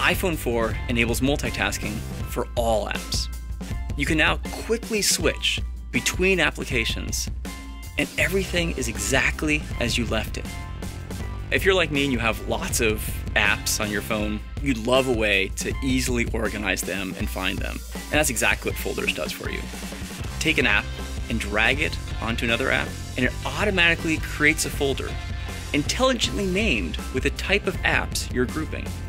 iPhone 4 enables multitasking for all apps. You can now quickly switch between applications, and everything is exactly as you left it. If you're like me and you have lots of apps on your phone, you'd love a way to easily organize them and find them. And that's exactly what Folders does for you. Take an app and drag it onto another app, and it automatically creates a folder, intelligently named with the type of apps you're grouping.